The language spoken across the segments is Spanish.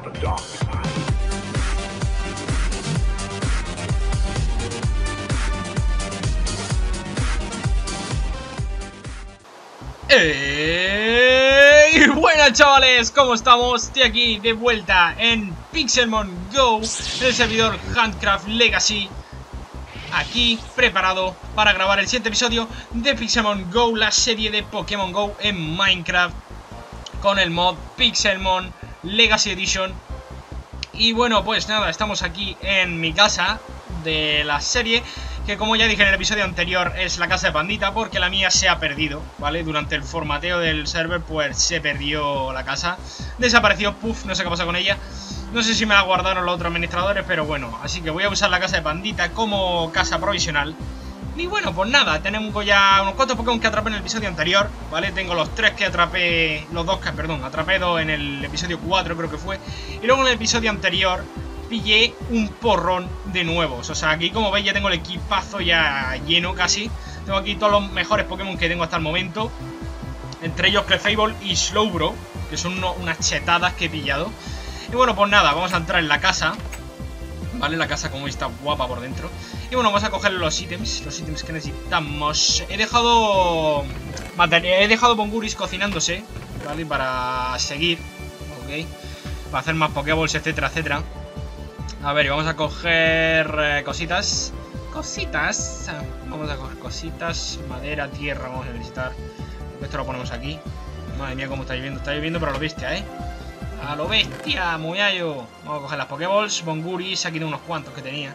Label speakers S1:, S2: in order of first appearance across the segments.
S1: Buenas chavales, ¿cómo estamos? Estoy aquí de vuelta en Pixelmon Go, en el servidor Handcraft Legacy. Aquí preparado para grabar el siguiente episodio de Pixelmon Go, la serie de Pokémon Go en Minecraft, con el mod Pixelmon Legacy Edition. Y bueno, pues nada, estamos aquí en mi casa de la serie, que como ya dije en el episodio anterior es la casa de Pandita, porque la mía se ha perdido, ¿vale? Durante el formateo del server pues se perdió la casa, desapareció, puff, no sé qué pasa con ella. No sé si me la guardaron los otros administradores, pero bueno, así que voy a usar la casa de Pandita como casa provisional. Y bueno, pues nada, tenemos ya unos cuantos Pokémon que atrapé en el episodio anterior, ¿vale? Tengo los tres que atrapé, atrapé dos en el episodio 4 creo que fue. Y luego en el episodio anterior pillé un porrón de nuevos. O sea, aquí como veis ya tengo el equipazo ya lleno casi. Tengo aquí todos los mejores Pokémon que tengo hasta el momento, entre ellos Clefable y Slowbro, que son unas chetadas que he pillado. Y bueno, pues nada, vamos a entrar en la casa, ¿vale? La casa como está guapa por dentro. Y bueno, vamos a coger los ítems que necesitamos. He dejado Bonguris cocinándose, ¿vale? Para seguir, ¿ok? Para hacer más Pokéballs, etcétera, etcétera. A ver, y vamos a coger cositas. Vamos a coger cositas. Madera, tierra, vamos a necesitar. Esto lo ponemos aquí. Madre mía, cómo estáis viendo, pero a lo bestia, ¿eh? A lo bestia, muyayo. Vamos a coger las Pokéballs, Bonguris, aquí tengo unos cuantos que tenía.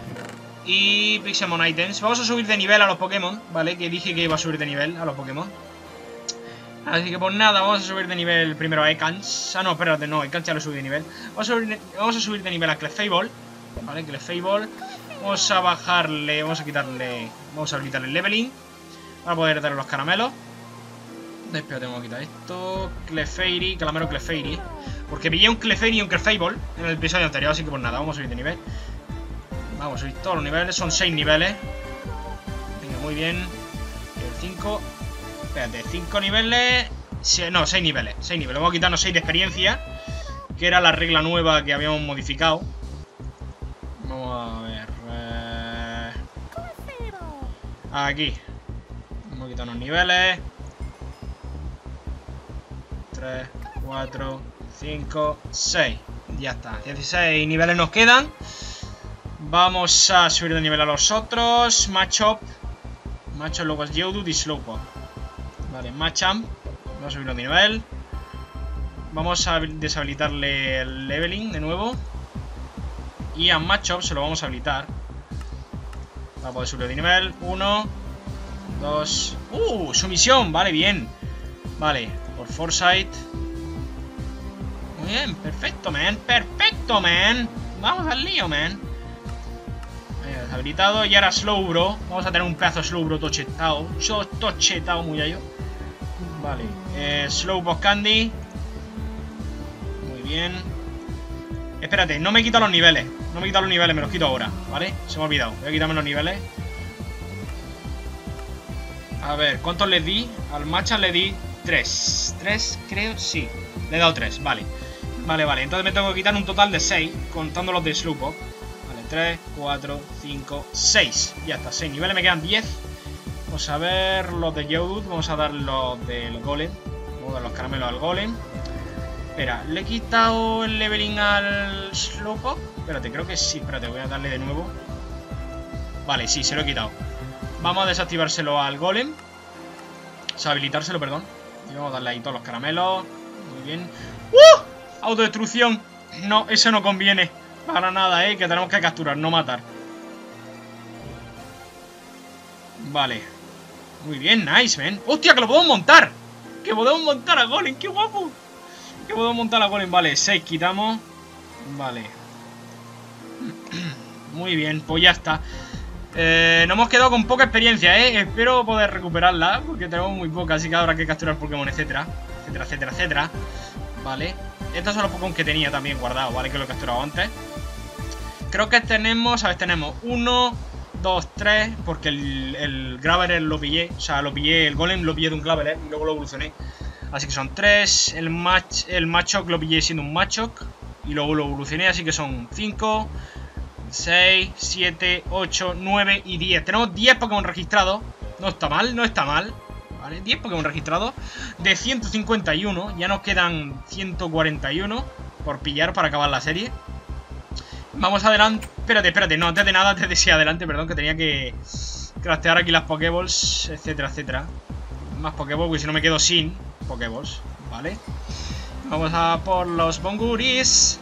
S1: Y Pixelmon Items. Vamos a subir de nivel a los Pokémon, ¿vale? Que dije que iba a subir de nivel a los Pokémon. Así que pues nada, vamos a subir de nivel primero a Ekans. Ah, no, espérate, no, Ekans ya lo subí de nivel. Vamos a subir de nivel a Clefable, ¿vale? Clefable. Vamos a bajarle, vamos a habilitarle el leveling para poder darle los caramelos. Espera, tengo que quitar esto. Clefairy, calamero Clefairy. Porque pillé un Clefairy y un Clefable en el episodio anterior, así que pues nada, vamos a subir de nivel. Vamos a subir todos los niveles, son 6 niveles. Venga, muy bien. El 5. Espérate, 5 niveles. No, 6 niveles. 6 niveles. Vamos a quitarnos 6 de experiencia, que era la regla nueva que habíamos modificado. Vamos a ver. Aquí. Vamos a quitarnos niveles. 3, 4, 5, 6. Ya está. 16 niveles nos quedan. Vamos a subir de nivel a los otros. Machop, luego es Geodude y Slowpoke. Vale, Machamp. Vamos a subirlo de nivel. Vamos a deshabilitarle el leveling de nuevo. Y a Machop se lo vamos a habilitar para poder subirlo de nivel. 1, 2. Sumisión, vale, bien. Vale, por Foresight. Muy bien, perfecto, man. Perfecto, man. Vamos al lío, man. Deshabilitado. Y ahora Slowbro. Vamos a tener un pedazo de Slowbro tochetado. Tochetado, muy allá. Vale, Slowpoke Candy. Muy bien. Espérate, no me quito los niveles. Me los quito ahora, ¿vale? Se me ha olvidado, voy a quitarme los niveles. A ver, ¿cuántos le di? Al Machamp le di 3. 3, creo, sí. Le he dado 3, vale. Vale, entonces me tengo que quitar un total de 6, contando los de Slowpoke. Vale, 3, 4, 5, 6. Ya está, 6 niveles, me quedan 10. Vamos a ver los de Geodude. Vamos a dar los del Golem. Vamos a dar los caramelos al Golem. Espera, ¿le he quitado el leveling al Slowpoke? Espérate, creo que sí. Espérate, voy a darle de nuevo. Vale, sí, se lo he quitado. Vamos a desactivárselo al Golem. O sea, habilitárselo, perdón. Y vamos a darle ahí todos los caramelos. Muy bien. Autodestrucción. No, eso no conviene para nada, que tenemos que capturar, no matar. Vale. Muy bien, nice, man. ¡Hostia, que lo podemos montar! ¡Que podemos montar a Golem! ¡Qué guapo! Que podemos montar a Golem. Vale, 6 quitamos. Vale. Muy bien, pues ya está. Nos hemos quedado con poca experiencia, Espero poder recuperarla, porque tenemos muy poca, así que habrá que capturar Pokémon, etcétera. Vale. Estos son los Pokémon que tenía también guardados, ¿vale? Que lo he capturado antes. Creo que tenemos... A ver, tenemos 1, 2, 3, porque el Graveler lo pillé. O sea, lo pillé, el Golem lo pillé de un Graveler y luego lo evolucioné. Así que son 3. El Machop lo pillé siendo un Machop. y luego lo evolucioné, así que son 5, 6, 7, 8, 9 y 10. Tenemos 10 Pokémon registrados. No está mal, no está mal. Vale, 10 Pokémon registrados de 151. Ya nos quedan 141 por pillar para acabar la serie. Vamos adelante. Espérate, no, antes de nada, antes de seguir adelante, perdón, que tenía que craftear aquí las Pokéballs, etcétera, etcétera. Más Pokéballs, porque si no me quedo sin Pokéballs, ¿vale? Vamos a por los Bonguris.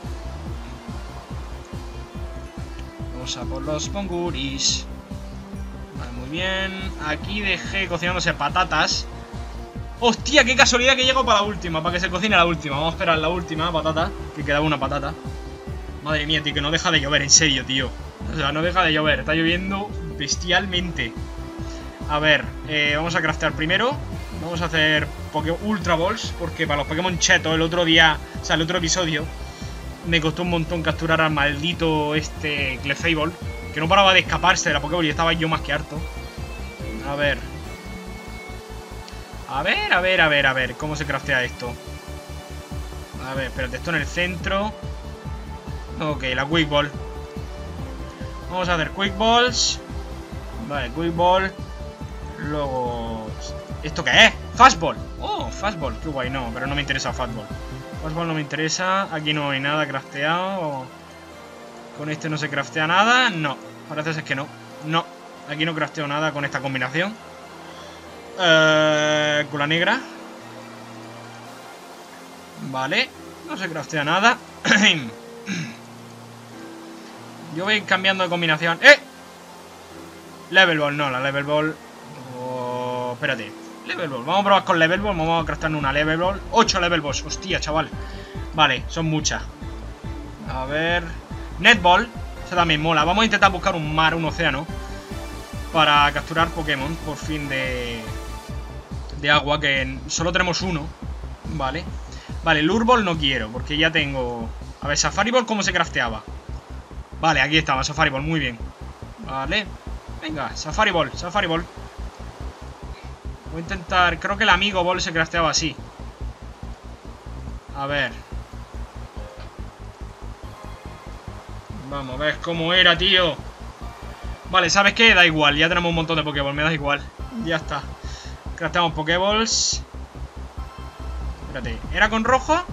S1: Vamos a por los Bonguris. Vale, muy bien. Aquí dejé cocinándose patatas. ¡Hostia! ¡Qué casualidad que llego para la última! Para que se cocine la última. Vamos a esperar la última patata, que quedaba una patata. Madre mía, tío, que no deja de llover, en serio, tío. O sea, no deja de llover, está lloviendo bestialmente. A ver, vamos a craftear primero. Vamos a hacer Ultra Balls, porque para los Pokémon chetos el otro día, o sea, el otro episodio, me costó un montón capturar al maldito Clefable, que no paraba de escaparse de la Pokéball y estaba yo más que harto. A ver, ¿cómo se craftea esto? A ver, espérate, esto en el centro. Ok, la Quick Ball. Vamos a hacer Quick Balls. Vale, Quick Ball. Luego... ¿esto qué es? Fastball. Oh, Fastball, qué guay. No, pero no me interesa Fastball. Fastball no me interesa. Aquí no hay nada crafteado. Con este no se craftea nada. No, parece ser que no. No, aquí no crafteo nada con esta combinación. Con la negra. Vale, no se craftea nada. Yo voy cambiando de combinación. Level Ball, no, la Level Ball. Oh, espérate. Level Ball, vamos a probar con Level Ball. Vamos a craftar una Level Ball. 8 Level Balls, hostia, chaval. Vale, son muchas. A ver. Netball, esa también mola. Vamos a intentar buscar un mar, un océano, para capturar Pokémon por fin de agua, que solo tenemos uno. Vale. Vale, Lure Ball no quiero, porque ya tengo... A ver, Safari Ball, ¿cómo se crafteaba? Vale, aquí estaba, Safari Ball, muy bien. Vale, venga, Safari Ball, Safari Ball. Voy a intentar, creo que el Amigo Ball se crafteaba así. A ver. Vamos a ver cómo era, tío. Vale, ¿sabes qué? Da igual, ya tenemos un montón de Pokéball, me da igual. Ya está. Crafteamos Pokéballs. Espérate, ¿era con rojo?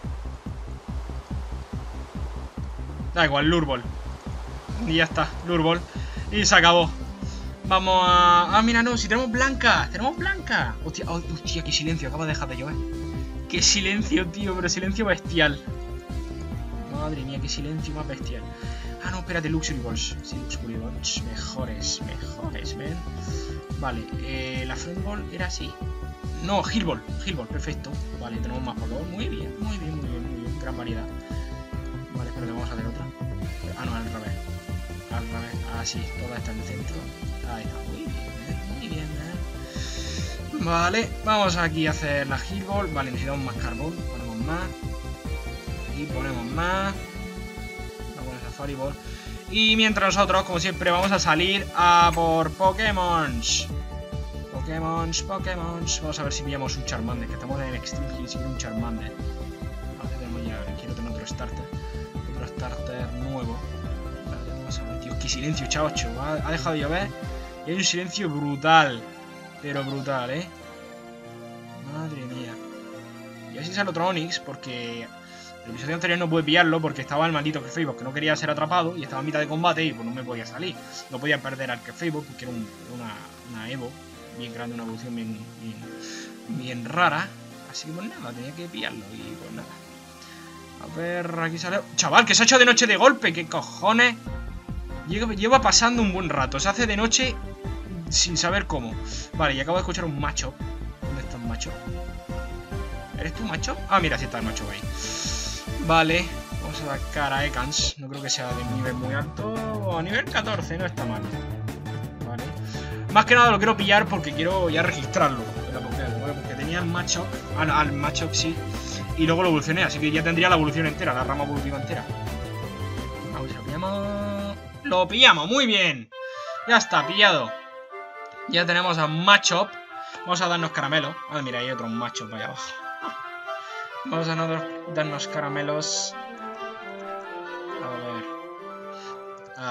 S1: Da igual, Lure Ball. Y ya está, Lure Ball. Y se acabó. Vamos a... Ah, mira, no, si tenemos blanca. Tenemos blanca. Hostia, oh, hostia, qué silencio, acaba de dejar de llover. Qué silencio, tío, pero silencio bestial. Madre mía, qué silencio más bestial. Ah, no, espérate, Luxury Balls. Sí, Luxury Balls. Mejores, ven. Vale, la Front Ball era así. No, Hill Ball, perfecto. Vale, tenemos más Pokéball. Muy bien. Gran variedad. Vale, espérate, vamos a hacer otra. Ah, no, al revés. Ah, sí, toda está en el centro. Ahí está, muy bien. Vale, vamos aquí a hacer la Hill Ball. Vale, necesitamos más carbón. Ponemos más. Y ponemos más. Vamos a Safari Ball. Y mientras nosotros, como siempre, vamos a salir a por Pokémons. Vamos a ver si pillamos un Charmander, que estamos en Extreme Hill sin un Charmander. Vale, tenemos ya, quiero tener otro starter. Otro starter nuevo. Vale, vamos a ver, tío, qué silencio, chacho. Ha dejado de llover y hay un silencio brutal. Pero brutal, Madre mía. Y así sale otro Onix, porque el episodio anterior no pude pillarlo porque estaba el maldito Clefable, que no quería ser atrapado y estaba en mitad de combate y pues no me podía salir. No podía perder al Clefable porque era una Evo bien grande, una evolución bien rara. Así que pues nada, tenía que pillarlo y pues nada. A ver, aquí sale... Chaval, que se ha hecho de noche de golpe, ¿qué cojones? Lleva pasando un buen rato, se hace de noche sin saber cómo. Vale, y acabo de escuchar un macho. ¿Dónde está el macho? ¿Eres tú, macho? Ah, mira, sí está el macho ahí. Vale, vamos a sacar a Ekans. No creo que sea de nivel muy alto. A nivel 14, no está mal. Vale. Más que nada lo quiero pillar porque quiero ya registrarlo en la Pokédex, ¿vale? Porque tenía el macho, al macho, sí. Y luego lo evolucioné, así que ya tendría la evolución entera, la rama evolutiva entera. Vamos, lo pillamos. ¡Lo pillamos! ¡Muy bien! Ya está, pillado. Ya tenemos a Machop. Vamos a darnos caramelos. Ah, mira, hay otro Machop allá abajo. Vamos a darnos caramelos.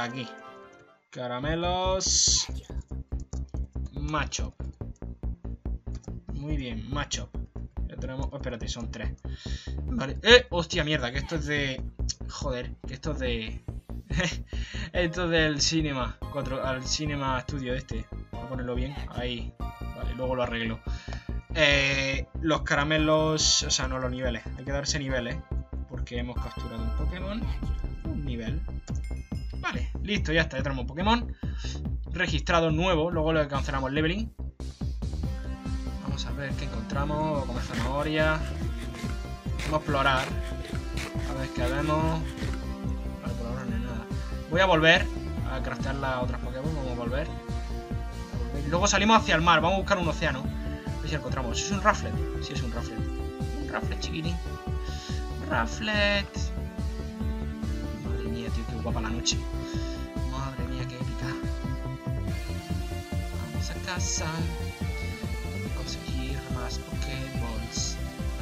S1: Aquí. Caramelos. Macho. Muy bien, macho. Ya tenemos... Oh, espérate, son 3. Vale. Hostia, mierda, que esto es de... Joder, que esto es de... Esto es del Cinema 4, al Cinema Studio este. Voy a ponerlo bien. Ahí. Vale, luego lo arreglo. Los caramelos... O sea, no los niveles. Hay que darse niveles. Porque hemos capturado un Pokémon. Un nivel. Vale, listo, ya está. Ya tenemos un Pokémon registrado nuevo. Luego le cancelamos el leveling. Vamos a ver qué encontramos. Vamos a comer zanahoria. Vamos a explorar. A ver qué vemos. Vale, por ahora no hay nada. Voy a volver a craftear las otras Pokémon. Vamos a volver. Y luego salimos hacia el mar. Vamos a buscar un océano. A ver si encontramos. ¿Es un Rufflet? Sí, es un Rufflet. Un Rufflet chiquitín. Rufflet. Madre mía, tío, qué guapa la noche. Madre mía, qué épica. Vamos a casa. Conseguir más Pokéballs.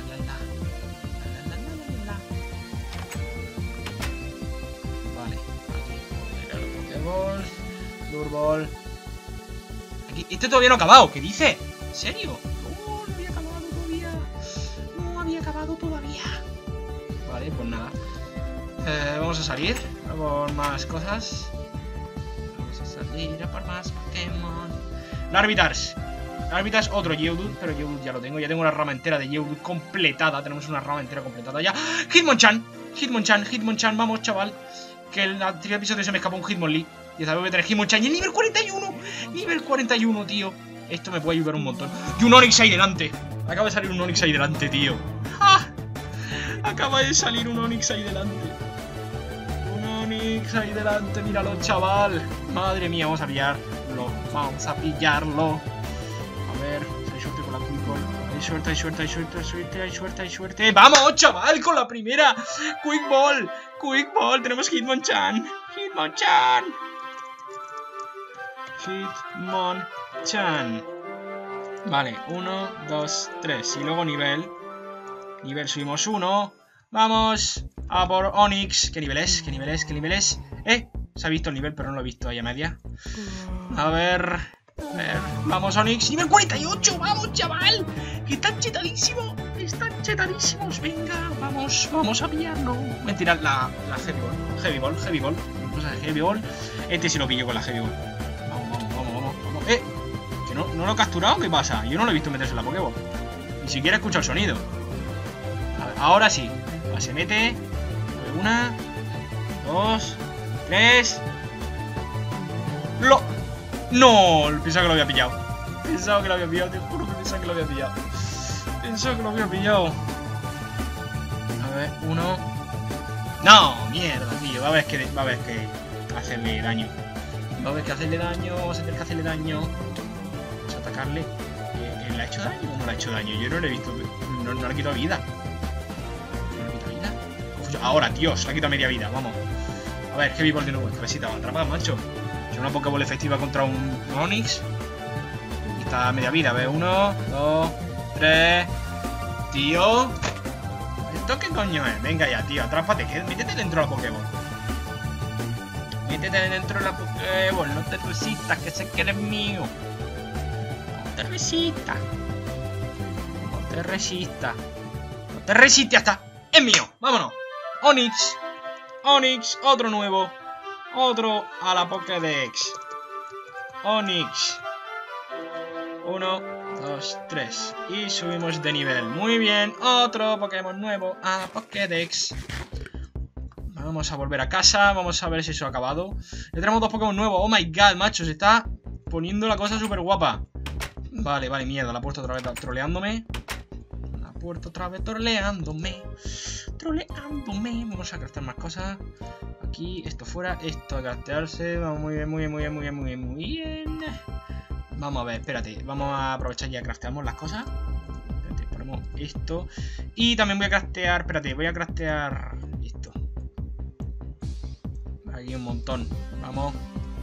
S1: Vale, aquí. Pokéballs. Lurball. Aquí. Este todavía no ha acabado. ¿Qué dice? ¿En serio? No, no había acabado todavía. No había acabado todavía. Vale, pues nada. Vamos a salir a por más cosas. Vamos a salir a por más Pokémon. Larvitars. Larvitars, otro Geodude, pero Geodude ya lo tengo. Ya tengo una rama entera de Geodude completada. Tenemos una rama entera completada ya. Hitmonchan. Hitmonchan, Hitmonchan. Vamos, chaval. Que en el anterior episodio se me escapó un Hitmonlee. Y esta vez voy a tener Hitmonchan. Y el nivel 41. Nivel 41, tío. Esto me puede ayudar un montón. Y un Onix ahí delante. Acaba de salir un Onix ahí delante, tío. ¡Ah! Acaba de salir un Onix ahí delante. Un Onix ahí delante, míralo, chaval. Madre mía, vamos a pillarlo. Vamos a pillarlo. A ver, si hay suerte con la Quick Ball. Hay suerte, hay suerte, hay suerte, hay suerte, hay suerte, hay suerte. ¡Vamos, chaval! Con la primera. Quick Ball. Quick Ball. Tenemos Hitmonchan. Hitmonchan. Hitmonchan. Vale, 1, 2, 3. Y luego nivel. Nivel subimos 1. Vamos a por Onix. ¿Qué nivel es? ¿Qué nivel es? ¿Qué nivel es? Se ha visto el nivel, pero no lo he visto ahí a media. A ver. Vamos, Onix. Nivel 48. Vamos, chaval. Que están chetadísimos. Están chetadísimos. Venga, vamos. Vamos a pillarlo. Voy a tirar la Heavy Ball. Heavy Ball, Heavy Ball. Cosa de Heavy Ball. Este sí lo pillo con la Heavy Ball. Vamos. Que no lo he capturado. ¿Qué pasa? Yo no lo he visto meterse en la Pokéball. Ni siquiera escucho el sonido. A ver, ahora sí. Se mete. 1, 2, 3. No, pensaba que lo había pillado. Pensaba que lo había pillado, te juro que pensaba que lo había pillado. Pensaba que lo había pillado. A ver, 1. No, mierda, tío. Va a haber que hacerle daño. Va a haber que hacerle daño. Vamos a tener que hacerle daño. Vamos a atacarle. ¿Le ha hecho daño o no le ha hecho daño? Yo no le he visto. No le ha quitado vida. Ahora, Dios, le ha quitado media vida, vamos. A ver, Heavy Ball de nuevo. Cabecita, va a atrapar, macho. Es una Pokéball efectiva contra un Onix. Y está media vida, a ver, 1, 2, 3. Tío. ¿Esto qué coño es? Venga ya, tío, atrápate. Métete dentro de la Pokéball. Métete dentro de la Pokéball. No te resistas, que sé que eres mío. No te resistas. No te resistas. No te resistes hasta. Es mío, vámonos. Onix. Onix, otro nuevo. Otro a la Pokédex. Onix. 1, 2, 3. Y subimos de nivel. Muy bien, otro Pokémon nuevo a Pokédex. Vamos a volver a casa. Vamos a ver si eso ha acabado. Ya tenemos 2 Pokémon nuevos. Oh my god, macho, se está poniendo la cosa súper guapa. Vale, mierda, la he puesto otra vez troleándome. Otra vez troleándome. Vamos a craftear más cosas. Aquí, esto fuera, esto a craftearse. Vamos, muy bien. Vamos a ver, espérate. Vamos a aprovechar y ya crafteamos las cosas. Espérate, ponemos esto. Y también voy a craftear, espérate, voy a craftear esto. Aquí un montón. Vamos.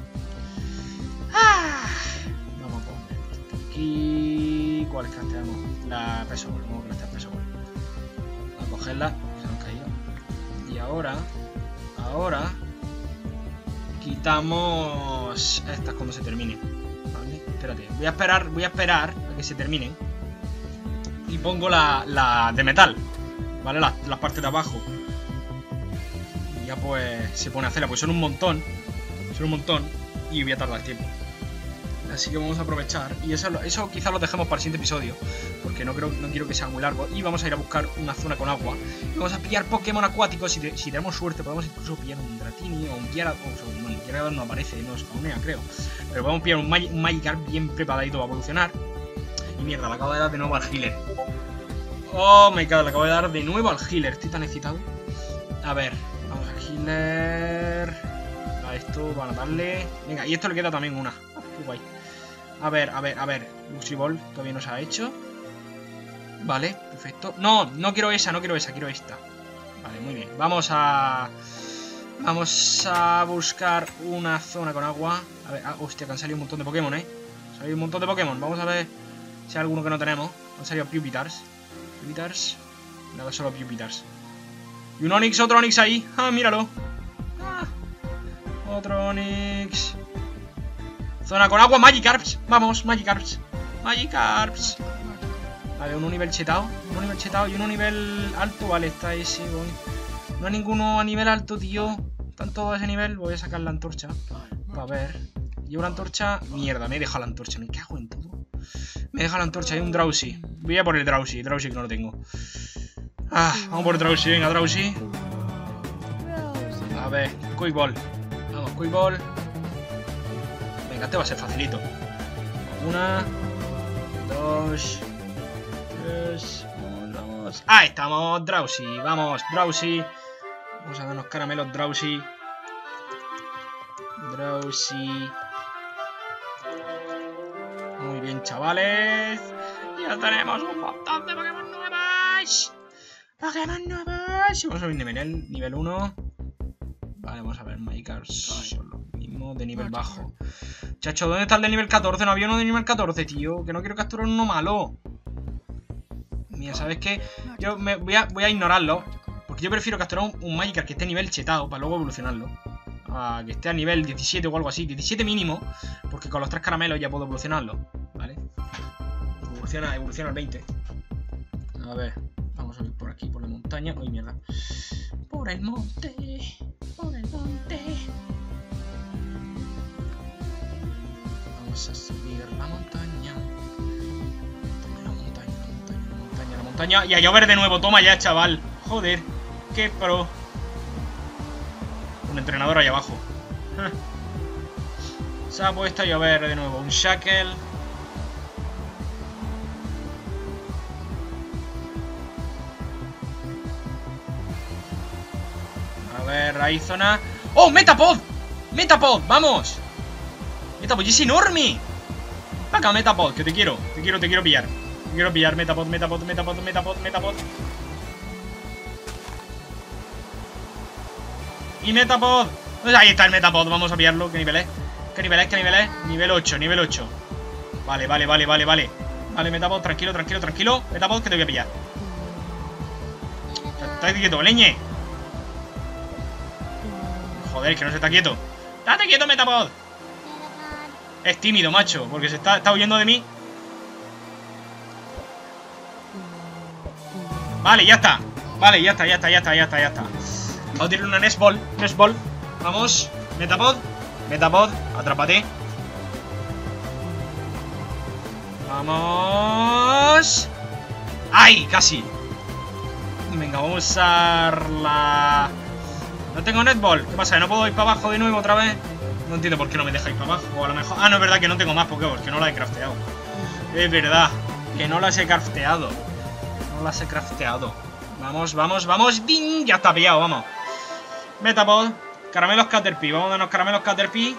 S1: Vamos a poner esto aquí. ¿Cuáles crafteamos? La peso ball, vamos a craftear peso ball. A cogerla, se nos ha caído. Y ahora, quitamos estas cuando se termine. Vale, espérate. Voy a esperar a que se termine. Y pongo la de metal. Vale, las partes de abajo. Y ya pues se pone a hacerla. Pues son un montón. Son un montón. Y voy a tardar tiempo. Así que vamos a aprovechar. Y eso quizás lo dejemos para el siguiente episodio. Porque no quiero que sea muy largo. Y vamos a ir a buscar una zona con agua. Y vamos a pillar Pokémon acuáticos. Si tenemos suerte, podemos incluso pillar un Dratini o un Gyarados. Bueno, un Gyarados no aparece, no spawnea, creo. Pero podemos pillar un Magikarp bien preparadito a evolucionar. Y mierda, le acabo de dar de nuevo al healer. Oh my god, le acabo de dar de nuevo al healer. Estoy tan excitado. A ver, vamos al healer. A esto, van a darle. Venga, y esto le queda también una. Qué guay. A ver. Luxy Ball todavía no se ha hecho. Vale, perfecto. No quiero esa, quiero esta. Vale, muy bien. Vamos a buscar una zona con agua. A ver, hostia, que han salido un montón de Pokémon, Han salido un montón de Pokémon. Vamos a ver si hay alguno que no tenemos. Han salido Pupitars. Nada, solo Pupitars. Y un Onix, otro Onix ahí. Ah, míralo. Otro Onix. Zona con agua, Magikarps. Vamos, Magikarps. Vale, uno nivel chetado y uno nivel alto. Vale, está ese. No hay ninguno a nivel alto, tío. Están todos a ese nivel. Voy a sacar la antorcha. A ver. Llevo la antorcha. Mierda, me he dejado la antorcha. Me cago en todo. Me he dejado la antorcha. Hay un Drowsy. Voy a por el Drowsy. Drowsy que no lo tengo. Vamos por Drowsy. Venga, Drowsy. A ver, Quick Ball. Vamos, Quick Ball. Venga, este va a ser facilito. 1, 2, 3. Vamos. Ahí estamos, Drowsy. Vamos, Drowsy. Vamos a darnos caramelos, Drowsy. Muy bien, chavales. Ya tenemos un montón de Pokémon nuevos. Vamos a ver nivel 1. Vale, vamos a ver, Magikarps son los mismos de nivel bajo. Chacho, ¿dónde está el de nivel 14? No había uno de nivel 14, tío. Que no quiero capturar uno malo. Mira, ¿sabes qué? Yo voy a ignorarlo. Porque yo prefiero capturar un Magikarp que esté a nivel chetado para luego evolucionarlo. Que esté a nivel 17 o algo así. 17 mínimo. Porque con los 3 caramelos ya puedo evolucionarlo. ¿Vale? Evoluciona al 20. A ver. Vamos a ir por aquí, por la montaña. Uy, mierda. Por el monte. Vamos a subir la montaña. La montaña. Y a llover de nuevo. Toma ya, chaval. Joder. Qué pro. Un entrenador ahí abajo. Se ha puesto a llover de nuevo. Un Shackle. A ver, hay zona. ¡Oh, Metapod! ¡Metapod! ¡Vamos! Metapod, es enorme. Acá, Metapod, que te quiero pillar. Te quiero pillar, Metapod. Y Metapod. Pues ahí está el Metapod, vamos a pillarlo. ¿Qué nivel es? Nivel 8. Vale. Vale, Metapod, tranquilo. Metapod, que te voy a pillar. Estate quieto, leñe. Joder, que no se está quieto. ¡Estate quieto, Metapod! Es tímido, macho, porque se está huyendo de mí. Vale, ya está. Ya está. Vamos a tirar una Nest Ball. Vamos, Metapod, atrápate. Vamos. ¡Ay! Casi. Venga, vamos a usar la... No tengo Nest Ball. ¿Qué pasa? ¿No puedo ir para abajo de nuevo otra vez? No entiendo por qué no me deja ir para abajo. O a lo mejor... no, es verdad que no tengo más Pokéballs, que no las he crafteado. Es verdad, que no las he crafteado. Vamos. ¡Ding! Ya está pillado, vamos. Metapod. Caramelos Caterpie. Vamos a darnos caramelos Caterpie.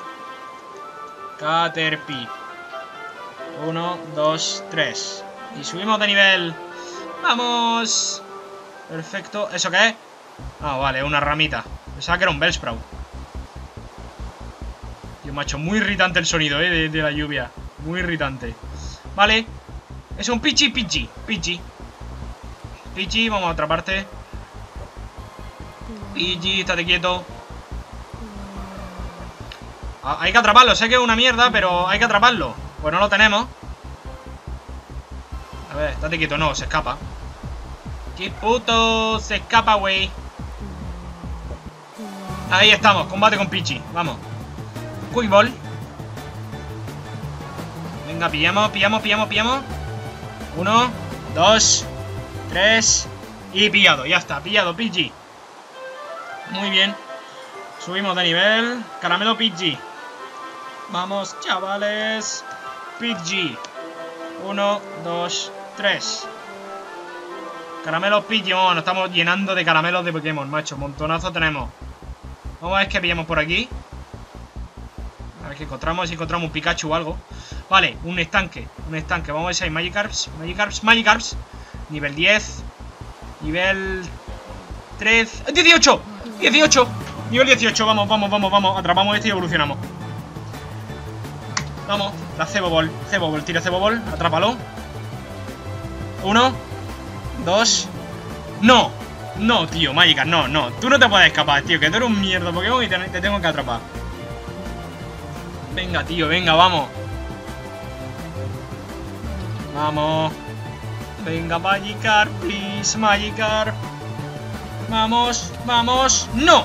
S1: 1, 2, 3. Y subimos de nivel. ¡Vamos! Perfecto. ¿Eso qué es? Vale, una ramita. Pensaba que era un Bellsprout. Tío, macho, muy irritante el sonido, de la lluvia. Muy irritante. Vale. Es un Pidgey. Pidgey, vamos a otra parte. Pidgey, estate quieto. Hay que atraparlo, sé que es una mierda, pero hay que atraparlo. Pues no lo tenemos. A ver, estate quieto, no, se escapa. ¡Qué puto! Se escapa, güey. Ahí estamos, combate con Pichi, vamos. Quick Ball. Venga, pillamos. 1, 2, 3. Y pillado, ya está, pillado, Pichi. Muy bien. Subimos de nivel. Caramelo Pichi. Vamos, chavales. Pichi. 1, 2, 3. Caramelos Pichi. Oh, nos estamos llenando de caramelos de Pokémon, macho. Montonazo tenemos. Vamos a ver qué pillamos por aquí. A ver qué encontramos. Si encontramos un Pikachu o algo. Vale, un estanque. Vamos a ver si hay Magikarps. Nivel 10. Nivel 3. 18. Nivel 18. Vamos. Atrapamos este y evolucionamos. Vamos. La Cebobol. Tira Cebobol. Atrápalo. 1, 2. No, tío, Magikarp, no. Tú no te puedes escapar, tío, que tú eres un mierda Pokémon y te tengo que atrapar. Venga, tío, venga, vamos. Venga, Magikarp, please, Magikarp. Vamos. ¡No!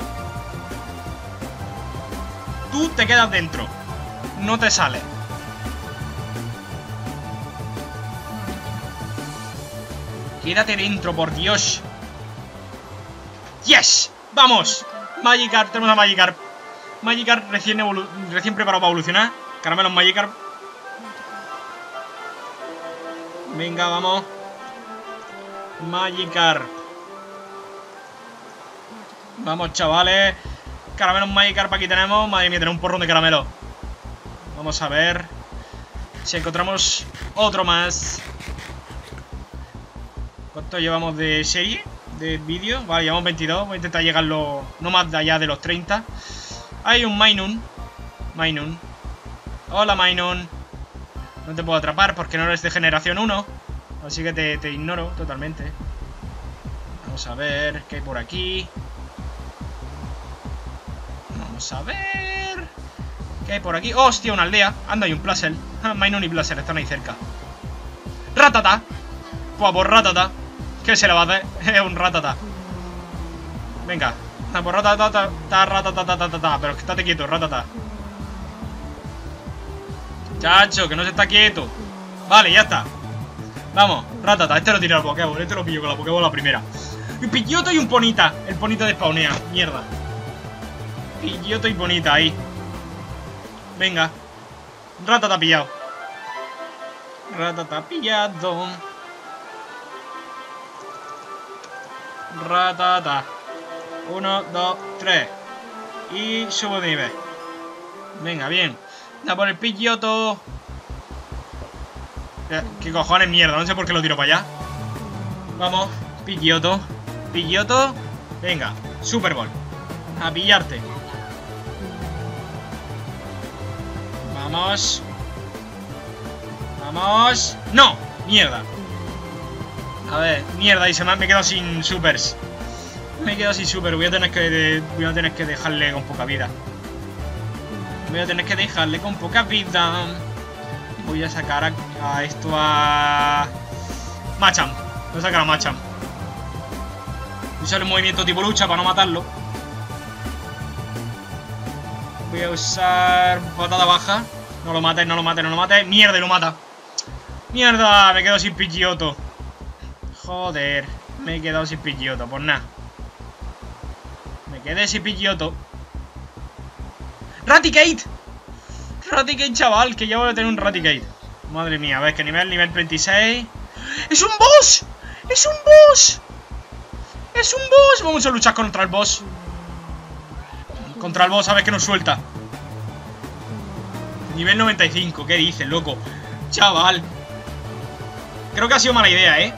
S1: Tú te quedas dentro. No te sales. Quédate dentro, por Dios. ¡Yes! ¡Vamos! Magikarp, tenemos a Magikarp. Magikarp recién preparado para evolucionar. Caramelos Magikarp. Venga, vamos. Magikarp. Vamos, chavales. Caramelos Magikarp aquí tenemos. Madre mía, tenemos un porrón de caramelos. Vamos a ver si encontramos otro más. ¿Cuánto llevamos de serie? De vídeo. Vale, llevamos 22. Voy a intentar llegarlo no más de allá de los 30. Hay un Minun. Hola, Minun. No te puedo atrapar porque no eres de generación 1. Así que te ignoro totalmente. Vamos a ver qué hay por aquí. Vamos a ver qué hay por aquí. ¡Hostia! Una aldea. Anda, hay un Plasel. Minun y Plasel están ahí cerca. ¡Ratata! Pues Ratata. ¿Qué se le va a hacer? Es un Ratata. Venga. Pues Ratata. Pero estate quieto, Ratata. Chacho, que no se está quieto. Vale, ya está. Vamos, Ratata. Este lo tira al Pokéball. Este lo pillo con la Pokéball la primera. Un Pidgeotto y un Ponita. El Ponita despawnea. Mierda. Pidgeotto y Ponita ahí. Venga. Ratata pillado. Ratata. 1, 2, 3. Y subo de nivel. Venga, bien. Da por el Pidgeotto. ¿Qué cojones, mierda? No sé por qué lo tiro para allá. Vamos, Pidgeotto. Venga, Super Ball. A pillarte. Vamos. ¡No! Mierda. A ver, mierda, y me he quedado sin supers. Voy a tener que dejarle con poca vida. Voy a sacar a esto a Machamp. Voy a sacar a Machamp. Usar el movimiento tipo lucha para no matarlo. Voy a usar patada baja. No lo mates. Mierda, y lo mata. Mierda, me quedo sin Pidgeotto. Joder, me he quedado sin Pidgeotto, pues nada. Me quedé sin Pidgeotto. ¡Raticate! Chaval, que ya voy a tener un Raticate. Madre mía, a ver, que nivel 26. ¡Es un boss! Vamos a luchar contra el boss. A ver que nos suelta. Nivel 95, ¿qué dices, loco? Chaval. Creo que ha sido mala idea, ¿eh?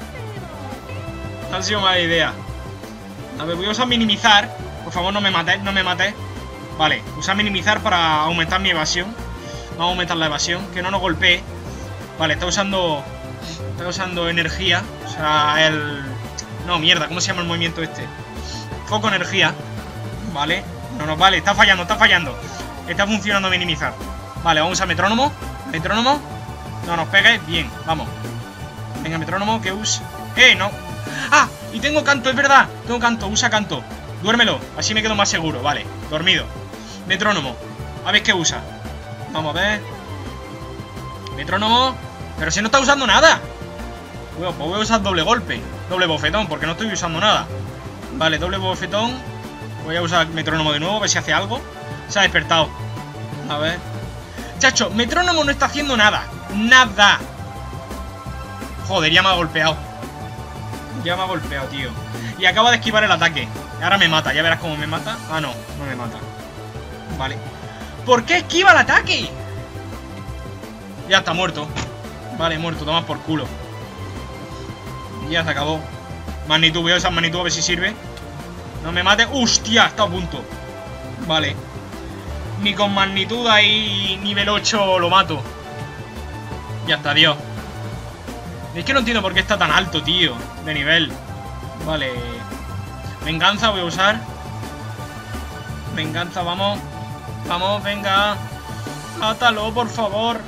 S1: A ver, voy a usar minimizar. Por favor, no me mates. Vale, usar minimizar para aumentar mi evasión. Vamos a aumentar la evasión, que no nos golpee. Vale, está usando energía. O sea, no, mierda, ¿cómo se llama el movimiento este? Foco energía. Vale, no nos vale, está fallando. Está funcionando minimizar. Vale, vamos a usar metrónomo. Metrónomo. No nos pegue. Bien, vamos. Venga, metrónomo, que usa. No. ¡Ah! Y tengo canto, es verdad. Tengo canto, usa canto. Duérmelo, así me quedo más seguro. Vale, dormido. Metrónomo. A ver qué usa. Vamos a ver. Metrónomo. Pero si no está usando nada. Pues voy a usar doble golpe. Doble bofetón, porque no estoy usando nada. Vale, doble bofetón. Voy a usar metrónomo de nuevo, a ver si hace algo. Se ha despertado. A ver. Chacho, metrónomo no está haciendo nada. Nada. Joder, ya me ha golpeado. Ya me ha golpeado, tío. Y acaba de esquivar el ataque. Ahora me mata, ya verás cómo me mata. Ah, no, no me mata. Vale. ¿Por qué esquiva el ataque? Ya está muerto. Vale, muerto, toma por culo. Ya se acabó. Magnitud, voy a usar magnitud a ver si sirve. No me mate. ¡Hostia! Está a punto. Vale. Ni con magnitud ahí nivel 8 lo mato. Ya está, Dios. Es que no entiendo por qué está tan alto, tío. De nivel. Vale. Venganza voy a usar. Venganza, vamos. Vamos, venga. Mátalo, por favor.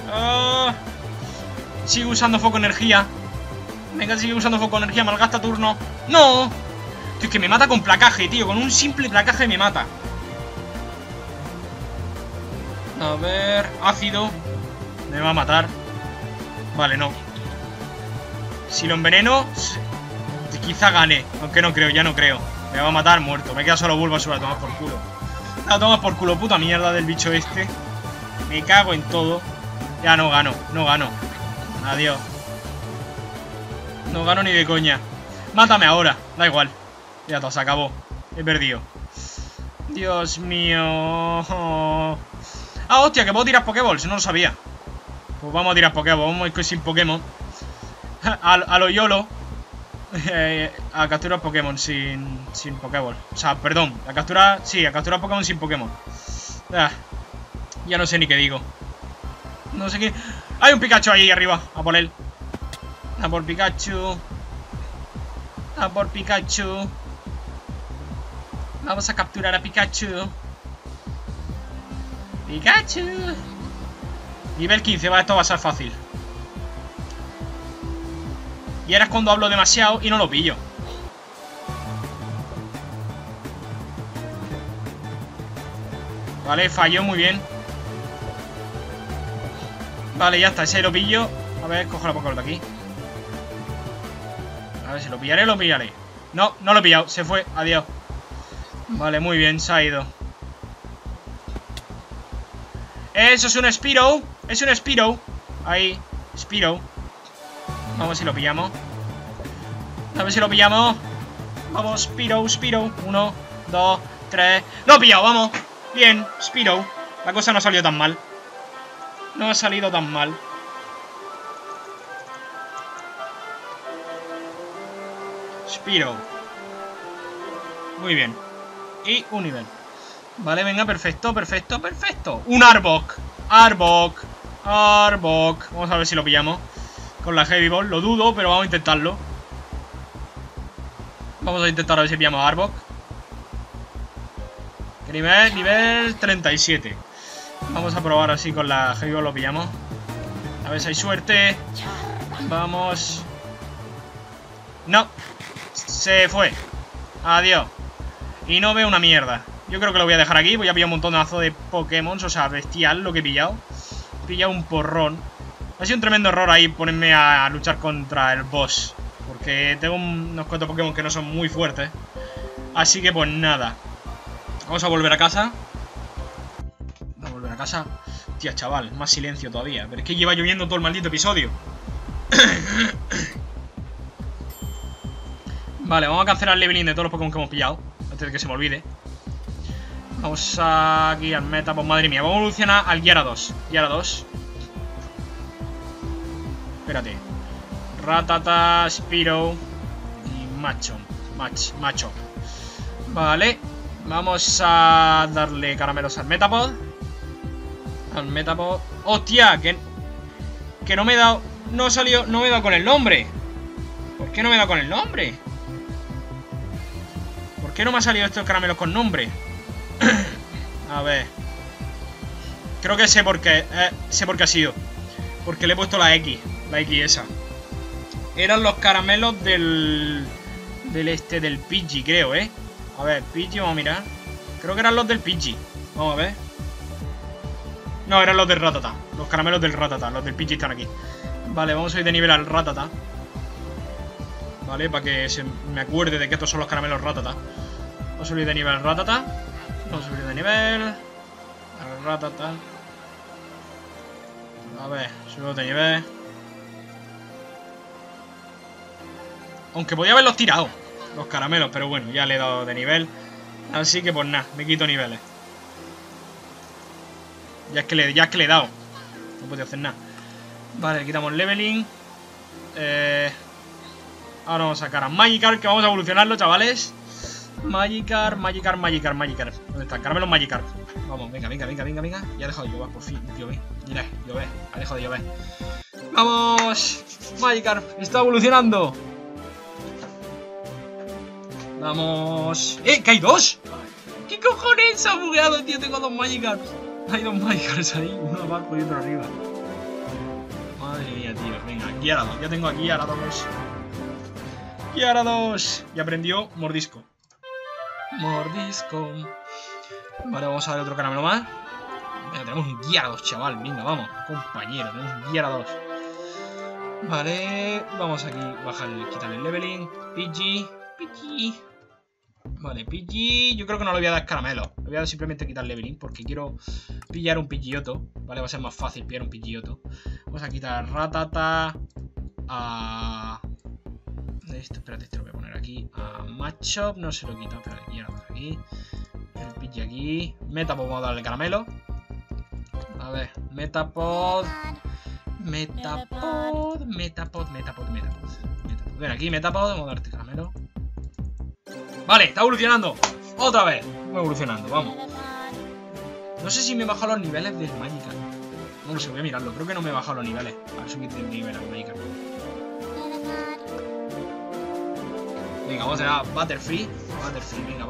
S1: Sigue usando foco energía. Venga, sigue usando foco energía. Malgasta turno. ¡No! Tío, es que me mata con placaje, tío. Con un simple placaje me mata. A ver... Ácido. Me va a matar. Vale, no. Si lo enveneno, quizá gane. Aunque no creo, ya no creo. Me va a matar muerto. Me queda solo Bulbasaur a tomar por culo. A tomar por culo, puta mierda del bicho este. Me cago en todo. Ya no gano, no gano. Adiós. No gano ni de coña. Mátame ahora, da igual. Ya todo, se acabó. He perdido. Dios mío. Ah, hostia, que puedo tirar Pokéballs. No lo sabía. Pues vamos a tirar Pokéballs. Vamos a ir sin Pokémon. A lo YOLO. A capturar Pokémon sin Pokéball. O sea, perdón. A capturar. Sí, a capturar Pokémon sin Pokémon. Ya no sé ni qué digo. No sé qué. Hay un Pikachu ahí arriba. A por él. A por Pikachu. A por Pikachu. Vamos a capturar a Pikachu. Pikachu. Nivel 15. Va, esto va a ser fácil. Y ahora es cuando hablo demasiado y no lo pillo. Vale, falló muy bien. Vale, ya está, ese lo pillo. A ver, cojo la Pokéball de aquí. A ver si lo pillaré, lo pillaré. No, no lo he pillado, se fue, adiós. Vale, muy bien, se ha ido. Eso es un Spearow. Es un Spearow. Ahí, Spearow. Vamos si lo pillamos. A ver si lo pillamos. Vamos, Spearow, Spearow. 1, 2, 3. ¡Lo he pillado, vamos! Bien, Spearow. La cosa no ha salido tan mal. No ha salido tan mal. Spearow. Muy bien. Y un nivel. Vale, venga, perfecto, perfecto, perfecto. Un Arbok. Arbok. Arbok. Vamos a ver si lo pillamos con la Heavy Ball. Lo dudo, pero vamos a intentarlo. Vamos a intentar a ver si pillamos a Arbok. ¿Qué nivel? Nivel 37. Vamos a probar así con la Heavy Ball, lo pillamos. A ver si hay suerte. Vamos. No. Se fue. Adiós. Y no veo una mierda. Yo creo que lo voy a dejar aquí. Voy a pillar un montonazo de Pokémon. O sea, bestial lo que he pillado. He pillado un porrón. Ha sido un tremendo error ahí ponerme a luchar contra el boss. Porque tengo unos cuantos Pokémon que no son muy fuertes. Así que pues nada. Vamos a volver a casa. Vamos a volver a casa. Tía, chaval, más silencio todavía. Pero es que lleva lloviendo todo el maldito episodio. Vale, vamos a cancelar el leveling de todos los Pokémon que hemos pillado. Antes de que se me olvide. Vamos aquí al meta. Pues madre mía, vamos a evolucionar al Gyarados. Gyarados. Espérate. Ratata, Spearow y Macho. Macho. Vale. Vamos a darle caramelos al Metapod. Al Metapod. ¡Hostia! Que no me he dado. No salió. No me he dado con el nombre. ¿Por qué no me he dado con el nombre? ¿Por qué no me ha salido estos caramelos con nombre? A ver. Creo que sé por qué ha sido. Porque le he puesto la X esa. Eran los caramelos del Pidgey, creo, A ver, Pidgey, vamos a mirar. Creo que eran los del Pidgey. Vamos a ver. No, eran los del Rattata. Los caramelos del Rattata. Los del Pidgey están aquí. Vale, vamos a ir de nivel al Rattata. Vale, para que se me acuerde de que estos son los caramelos Rattata. Vamos a subir de nivel al Rattata. Vamos a subir de nivel al Rattata. A ver, subo de nivel. Aunque podía haberlos tirado, los caramelos, pero bueno, ya le he dado de nivel. Así que pues nada, me quito niveles. Ya es que le he dado. No puedo hacer nada. Vale, le quitamos leveling. Ahora vamos a sacar a Magikarp, que vamos a evolucionarlo, chavales. Magikarp. ¿Dónde está? Caramelo Magikarp. Vamos, venga. Ya ha dejado de llover, por fin. Llover. Ha dejado de llover. ¡Vamos! Magikarp está evolucionando. Vamos. ¡Que hay dos! ¿Qué cojones se ha bugueado, tío? Tengo dos Magikarps. Hay dos Magikarps ahí, uno abajo y otro arriba. Madre mía, tío. Venga, Gyarados. Ya tengo aquí Gyarados. Y aprendió Mordisco. Vale, vamos a ver otro caramelo más. Venga, tenemos un Gyarados, chaval. Venga, vamos, compañero. Tenemos un Gyarados. Vale, vamos aquí, quitarle el leveling. Pidgey. Vale, Pidgey. Yo creo que no le voy a dar caramelo. Le voy a dar simplemente quitar leveling porque quiero pillar un Pidgeotto. Vale, va a ser más fácil pillar un Pidgeotto. Vamos a quitar Rattata. Espérate, este lo voy a poner aquí. A Machop, no se lo quita. Espérate, aquí. El Pidgey aquí. Metapod, vamos a darle caramelo. A ver, Metapod. Ven aquí, Metapod, vamos a darte caramelo. Vale, está evolucionando. Otra vez. Voy evolucionando, vamos. No sé si me he bajado los niveles del Magikarp. No lo sé, voy a mirarlo. Creo que no me he bajado los niveles. A ver, subir de nivel al Magikarp. Venga, vamos a dar Butterfree. Venga,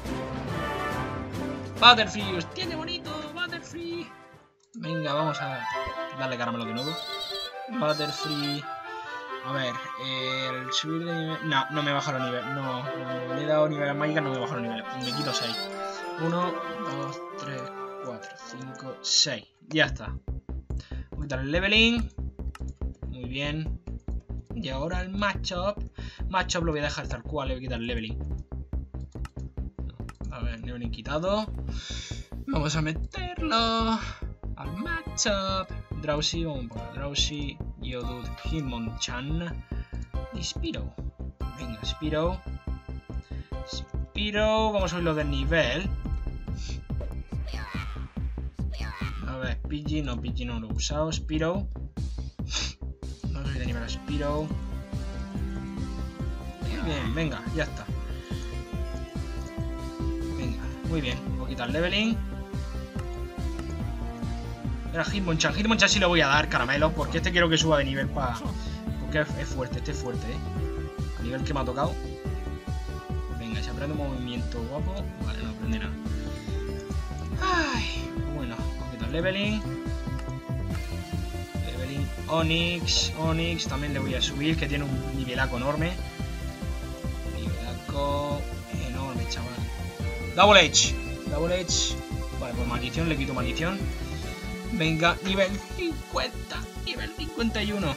S1: Butterfree, hostia, qué bonito, Butterfree. Venga, vamos a darle caramelo de nuevo. Butterfree. A ver, el subir de nivel. No me he bajado los niveles. No, le he dado nivel a Magikarp, no me he bajado los niveles. Me quito 6. 1, 2, 3, 4, 5, 6. Ya está. Voy a quitar el leveling. Muy bien. Y ahora el Machop. Machop lo voy a dejar tal cual, le voy a quitar el leveling. A ver, leveling quitado. Vamos a meterlo al Machop. Drowsy, vamos a poner Drowsy. Geodude, Hitmonchan. Y Spearow. Venga, Spearow. Vamos a subirlo de nivel. A ver, Pidgey no lo he usado. Spearow. Vamos a subir de nivel a Spearow. Bien, venga, ya está. Venga, muy bien. Voy a quitar leveling. Era Hitmonchan. Hitmonchan sí le voy a dar caramelo. Porque este quiero que suba de nivel para. Porque es fuerte, este es fuerte, A nivel que me ha tocado. Venga, se aprende un movimiento guapo. Vale, no aprende nada. Ay, bueno, voy a quitar leveling. Onix también le voy a subir, que tiene un nivelaco enorme. Enorme, chaval. Double Edge. Vale, por maldición le quito maldición. Venga, nivel 50. Nivel 51.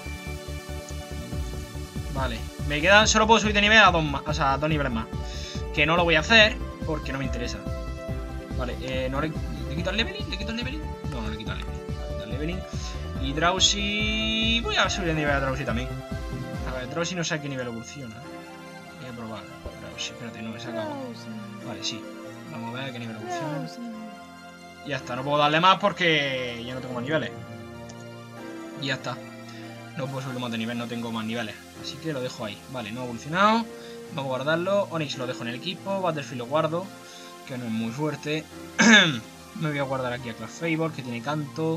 S1: Vale, me quedan. Solo puedo subir de nivel a 2 más. O sea, a 2 niveles más. Que no lo voy a hacer porque no me interesa. Vale, no le quito el leveling. No, no le quito el leveling. Y Drowsy. Voy a subir el nivel a Drowsy también. A ver, Drowsy no sé a qué nivel evoluciona. Voy a probar. Drowsy, espérate, no me he sacado. Vale, sí. Vamos a ver a qué nivel evoluciona. Ya está, no puedo darle más porque ya no tengo más niveles. Y ya está. No puedo subirlo más de nivel, no tengo más niveles. Así que lo dejo ahí. Vale, no ha evolucionado. Vamos a guardarlo. Onix lo dejo en el equipo. Butterfree lo guardo, que no es muy fuerte. Me voy a guardar aquí a Clefable, que tiene canto.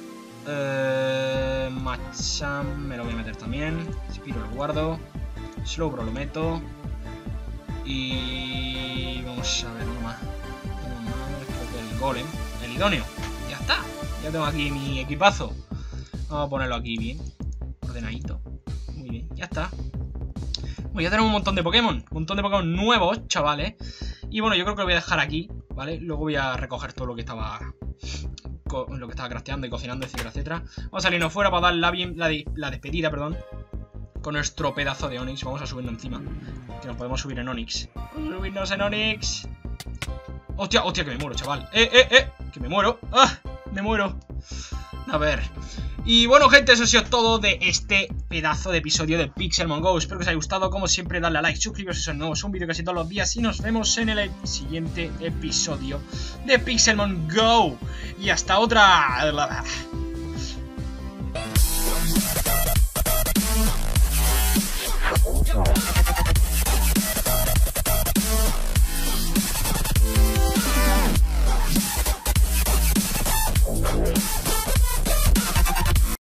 S1: Machamp me lo voy a meter también. Spearow lo guardo. Slowbro lo meto. Y vamos a ver uno más. Creo que el Golem. El idóneo. Ya está. Ya tengo aquí mi equipazo. Vamos a ponerlo aquí bien. Ordenadito. Muy bien, ya está. Bueno, ya tenemos un montón de Pokémon. Un montón de Pokémon nuevos, chavales. Y bueno, yo creo que lo voy a dejar aquí, ¿vale? Luego voy a recoger todo lo que estaba crafteando y cocinando, etcétera, etcétera. Vamos a salirnos fuera para dar la despedida, perdón, con nuestro pedazo de Onix. Vamos a subirnos encima, que nos podemos subir en Onix. Vamos a subirnos en Onix. Hostia, hostia, que me muero, chaval. Que me muero. ¡Ah! Me muero. A ver. Y bueno, gente, eso ha sido todo de este pedazo de episodio de Pixelmon Go. Espero que os haya gustado. Como siempre, darle a like, suscribiros si son nuevos. Un vídeo casi todos los días. Y nos vemos en el siguiente episodio de Pixelmon Go. Y hasta otra.